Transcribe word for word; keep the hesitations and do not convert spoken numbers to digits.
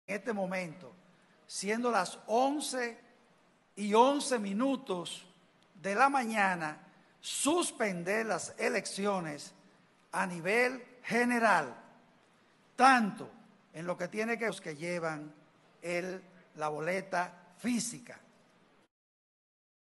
en este momento, siendo las once y once minutos de la mañana, suspender las elecciones a nivel general, tanto en lo que tiene que los que llevan el, la boleta física,